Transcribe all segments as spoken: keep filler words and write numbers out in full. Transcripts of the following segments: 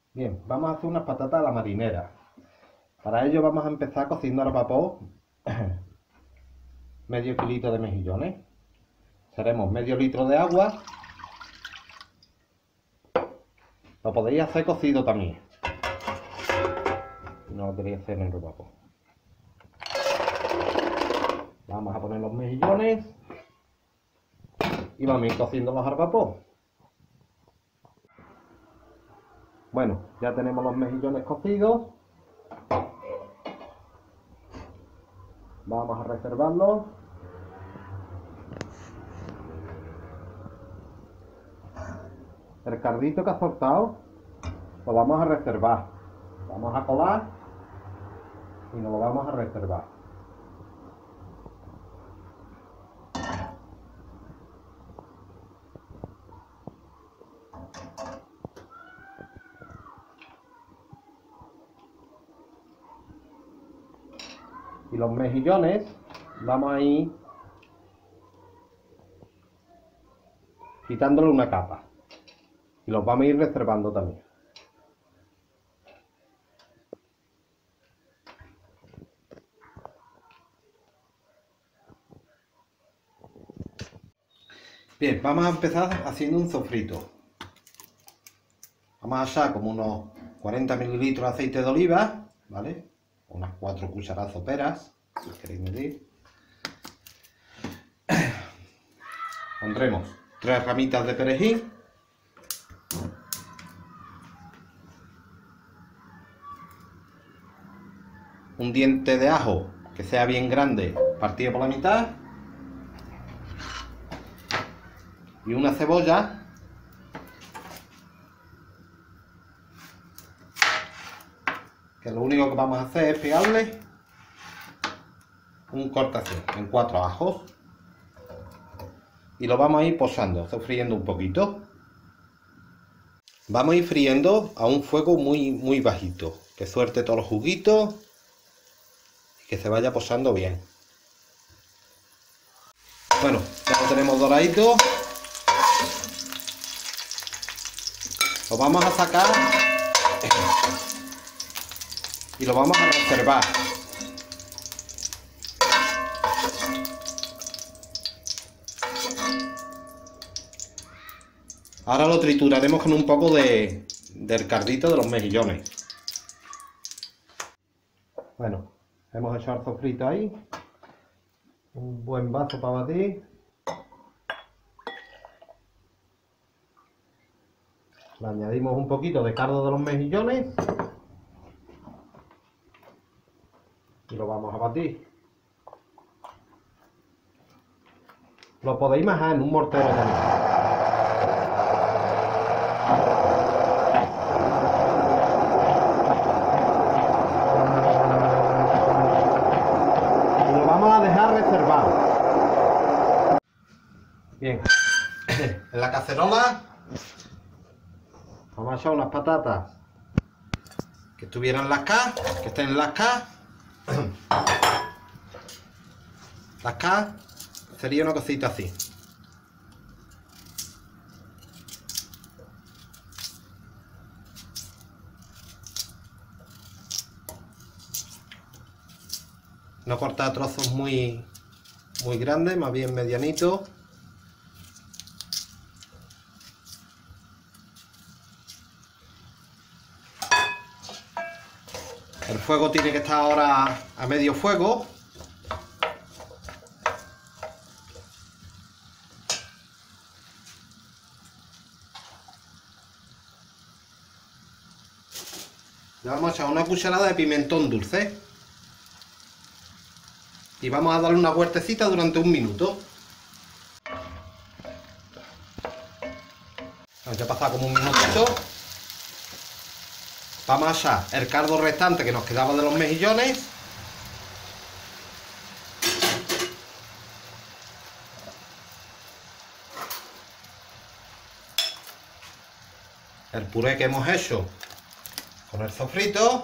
Bien, vamos a hacer unas patatas a la marinera. Para ello vamos a empezar cociendo al vapor medio kilito de mejillones. Seremos medio litro de agua. Lo podéis hacer cocido también. No lo queréis hacer en el vapor. Vamos a poner los mejillones y vamos a ir cociéndolos al vapor. Bueno, ya tenemos los mejillones cocidos. Vamos a reservarlos. El cardito que ha soltado lo vamos a reservar. Vamos a colar y nos lo vamos a reservar. Y los mejillones vamos a ir quitándole una capa. Y los vamos a ir reservando también. Bien, vamos a empezar haciendo un sofrito. Vamos a echar como unos cuarenta mililitros de aceite de oliva, ¿vale? Unas cuatro cucharadas soperas, si queréis medir. Pondremos tres ramitas de perejil. Un diente de ajo que sea bien grande, partido por la mitad. Y una cebolla. Que lo único que vamos a hacer es pegarle un corte así, en cuatro ajos. Y lo vamos a ir posando, sofriendo un poquito. Vamos a ir friendo a un fuego muy, muy bajito. Que suelte todos los juguitos. Que se vaya posando bien. Bueno, ya lo tenemos doradito. Lo vamos a sacar y lo vamos a reservar. Ahora lo trituraremos con un poco de, del cardito de los mejillones. Bueno. Hemos echado el sofrito ahí, un buen vaso para batir. Le añadimos un poquito de caldo de los mejillones y lo vamos a batir. Lo podéis majar en un mortero también. Reservado. Bien, en la cacerola vamos a echar unas patatas que estuvieran lascadas, que estén lascadas. Lascadas sería una cosita así. No cortar trozos muy, muy grandes, más bien medianitos. El fuego tiene que estar ahora a medio fuego. Le vamos a echar una cucharada de pimentón dulce. Y vamos a darle una vueltecita durante un minuto. Ya ha pasado como un minutito. Vamos a echar el caldo restante que nos quedaba de los mejillones. El puré que hemos hecho con el sofrito.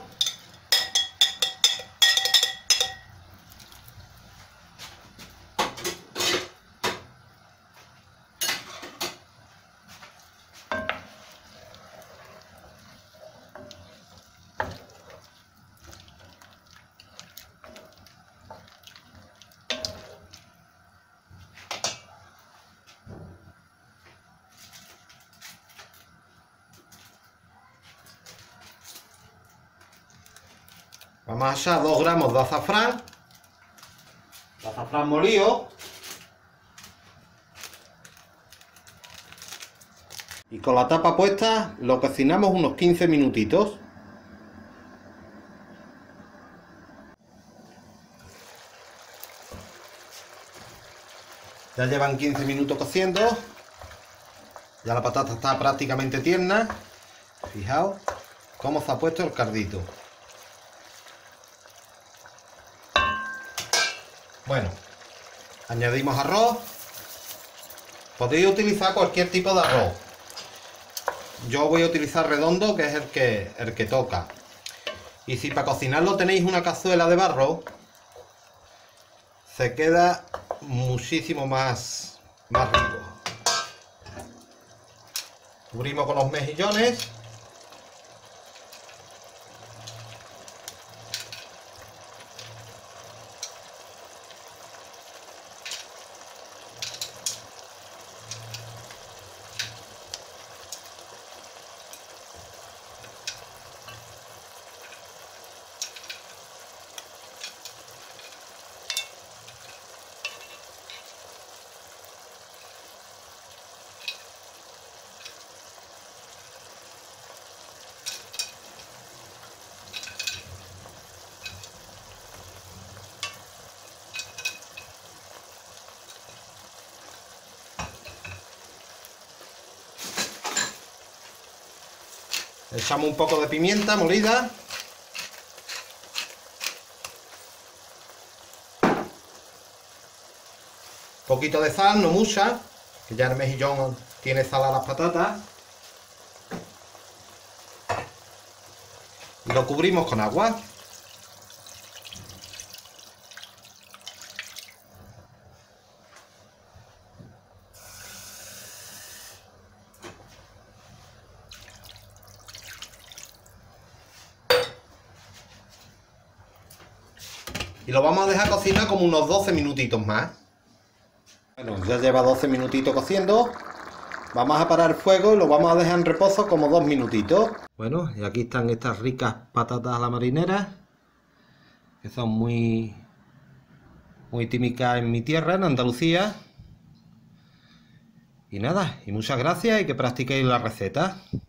Vamos a echar dos gramos de azafrán, de azafrán molido. Y con la tapa puesta lo cocinamos unos quince minutitos. Ya llevan quince minutos cociendo. Ya la patata está prácticamente tierna. Fijaos cómo se ha puesto el cardito. Bueno, añadimos arroz. Podéis utilizar cualquier tipo de arroz. Yo voy a utilizar redondo, que es el que, el que toca. Y si para cocinarlo tenéis una cazuela de barro, se queda muchísimo más, más rico. Cubrimos con los mejillones. Echamos un poco de pimienta molida. Un poquito de sal, no mucha, que ya el mejillón tiene sal a las patatas. Y lo cubrimos con agua. Y lo vamos a dejar cocinar como unos doce minutitos más. Bueno, ya lleva doce minutitos cociendo. Vamos a parar el fuego y lo vamos a dejar en reposo como dos minutitos. Bueno, y aquí están estas ricas patatas a la marinera, que son muy, muy típicas en mi tierra, en Andalucía. Y nada, y muchas gracias y que practiquéis la receta.